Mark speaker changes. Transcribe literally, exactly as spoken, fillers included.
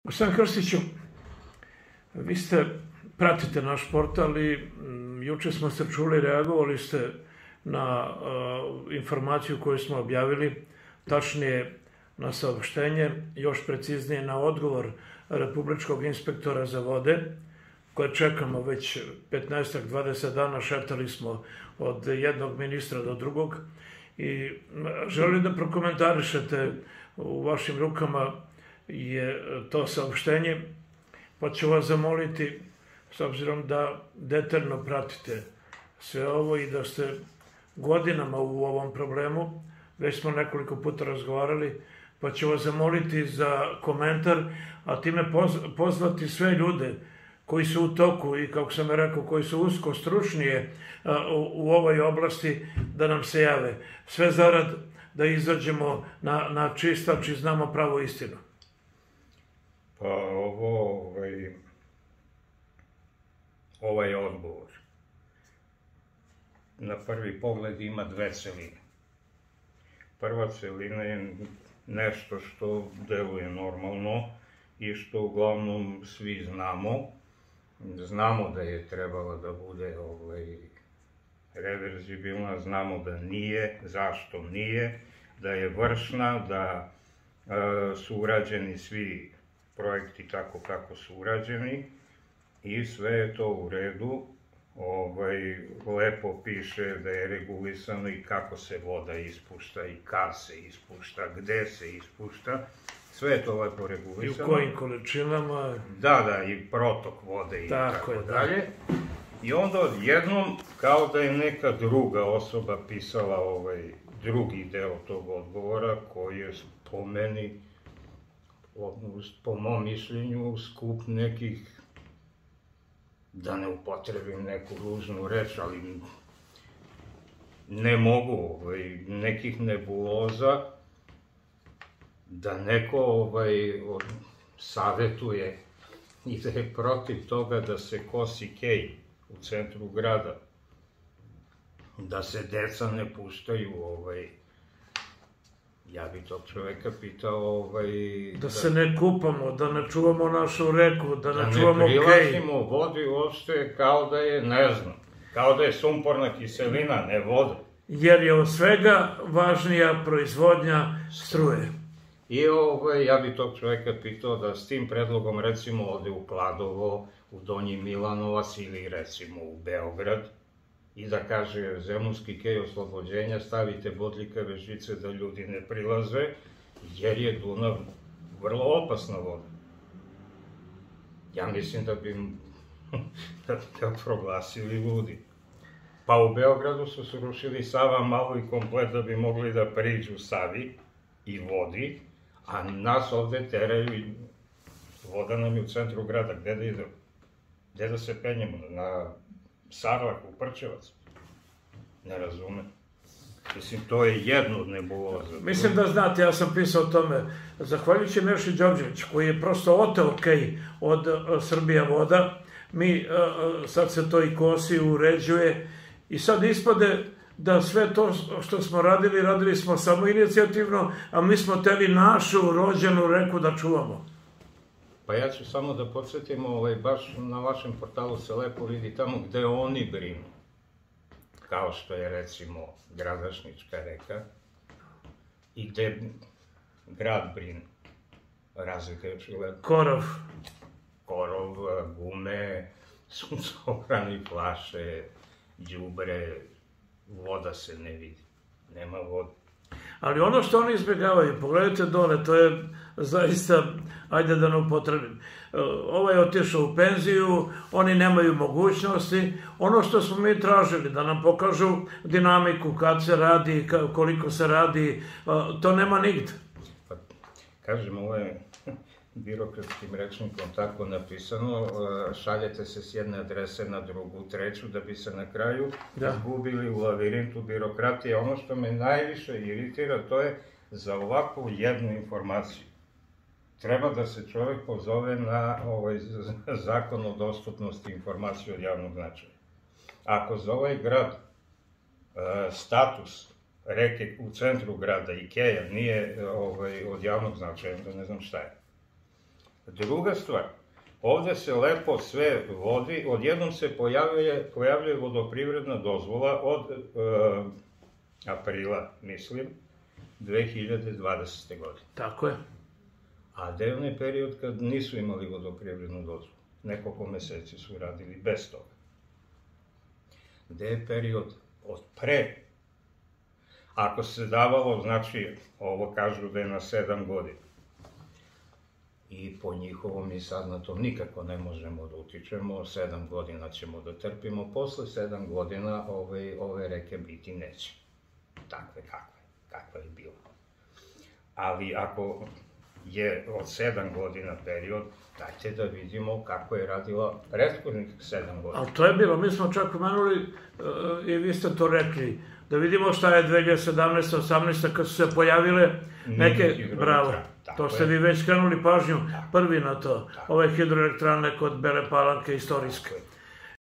Speaker 1: Gospodin Krstiću, vi ste, pratite naš portal i juče smo se čuli, reagovali ste na informaciju koju smo objavili, tačnije na saopštenje, još preciznije na odgovor Republičkog inspektora za vode, koje čekamo već petnaest do dvadeset dana, šetali smo od jednog ministra do drugog i želim da prokomentarišete, u vašim rukama je to saopštenje, pa ću vas zamoliti, s obzirom da detaljno pratite sve ovo i da ste godinama u ovom problemu, već smo nekoliko puta razgovarali, pa ću vas zamoliti za komentar, a time pozvati sve ljude koji su u toku i, kako sam rekao, koji su usko stručnije u ovoj oblasti, da nam se jave. Sve zarad da izađemo na čistač i znamo pravu istinu.
Speaker 2: Pa ovo, ovaj, ovaj odgovor, na prvi pogled ima dve celine. Prva celina je nešto što deluje normalno i što uglavnom svi znamo. Znamo da je trebala da bude ovaj, reverzibilna, znamo da nije, zašto nije, da je vršna, da e, su urađeni svi projekti tako kako su urađeni i sve je to u redu. Ovaj, lepo piše da je regulisano i kako se voda ispušta i kad se ispušta, gde se ispušta. Sve je to lepo regulisano.
Speaker 1: I u kojim količinama.
Speaker 2: Da, da, i protok vode i tako dalje. I onda odjednom, kao da je neka druga osoba pisala ovaj drugi deo tog odgovora, koji je po meni, po mom mišljenju, skup nekih, da ne upotrebim neku ružnu reč, ali ne mogu, nekih nebuloza, da neko savetuje i da je protiv toga da se kosi kej u centru grada, da se deca ne puštaju, ja bi tog čoveka pitao...
Speaker 1: Da se ne kupamo, da ne čuvamo našu reku, da ne čuvamo kej.
Speaker 2: Da ne prilazimo vodi uopšte kao da je, ne znam, kao da je sumporna kiselina, ne voda.
Speaker 1: Jer je od svega važnija proizvodnja struje.
Speaker 2: I ja bi tog čoveka pitao da s tim predlogom recimo ode u Kladovo, u Donji Milanovac ili recimo u Beograd i da kaže zemunski kej oslobođenja, stavite bodljikave žice da ljudi ne prilaze, jer je Dunav vrlo opasna voda. Ja mislim da bi ga proglasili ludi. Pa u Beogradu su srušili Sava Malu i komplet da bi mogli da priđu Savi i vodi, a nas ovde teraju i voda nam je u centru grada. Gde da idemo? Gde da se penjemo? Na Sarlak, u Prčevac? Ne razumem. Mislim, to je jedno od nebuloza.
Speaker 1: Mislim da znate, ja sam pisao o tome, zahvaljujući Meši Đorđević, koji je prosto oteo kej od Srbija voda, mi, sad se to i kosi, uređuje, i sad ispade da sve to što smo radili, radili smo samo inicijativno, a mi smo teli našu rođenu reku da čuvamo.
Speaker 2: Pa ja ću samo da podsjetim, baš na vašem portalu se lepo vidi tamo gde oni brinu. Kao što je recimo Gradašnička reka i gde grad brine. Razlika je očigledno.
Speaker 1: Korov.
Speaker 2: Korov, gume, suncobrani, flaše, đubre, voda se ne vidi, nema vode.
Speaker 1: Ali ono što oni izbjegavaju, pogledajte dole, to je zaista, ajde da ne upotrebim. Ovaj je otišao u penziju, oni nemaju mogućnosti. Ono što smo mi tražili, da nam pokažu dinamiku, kad se radi, koliko se radi, to nema nigde.
Speaker 2: Kažem, ovo je birokratskim rečnikom tako napisano, šaljete se s jedne adrese na drugu, treću, da bi se na kraju izgubili u lavirintu birokratije. Ono što me najviše iritira, to je za ovakvu jednu informaciju. Treba da se čovek pozove na zakon o dostupnosti informacije od javnog značaja. Ako za ovaj grad status reke u centru grada i keja nije od javnog značaja, onda ne znam šta je. Druga stvar, ovde se lepo sve vodi, odjednom se pojavljuje, pojavljuje vodoprivredna dozvola od e, aprila, mislim, dve hiljade dvadesete. godine.
Speaker 1: Tako je.
Speaker 2: A gde je onaj period kad nisu imali vodoprivrednu dozvolu? Nekoliko meseci su radili bez toga. Gde je period od pre? Ako se davalo, znači, ovo kažu da je na sedam godina. I po njihovom mi sad na to nikako ne možemo da utičemo, sedam godina ćemo da trpimo, posle sedam godina ove, ove reke biti neće. Takve kakve, kakva je bila. Ali ako je od sedam godina period, dajte da vidimo kako je radila prethodnih sedam godina.
Speaker 1: Ali to je bilo, mi smo čak pomenuli uh, i vi ste to rekli, da vidimo šta je dve hiljade sedamnaeste. osamnaeste. kad su se pojavile neke, bravo, to ste vi već skrenuli pažnju, prvi na to, ove hidroelektrane kod Bele Palanke istorijske.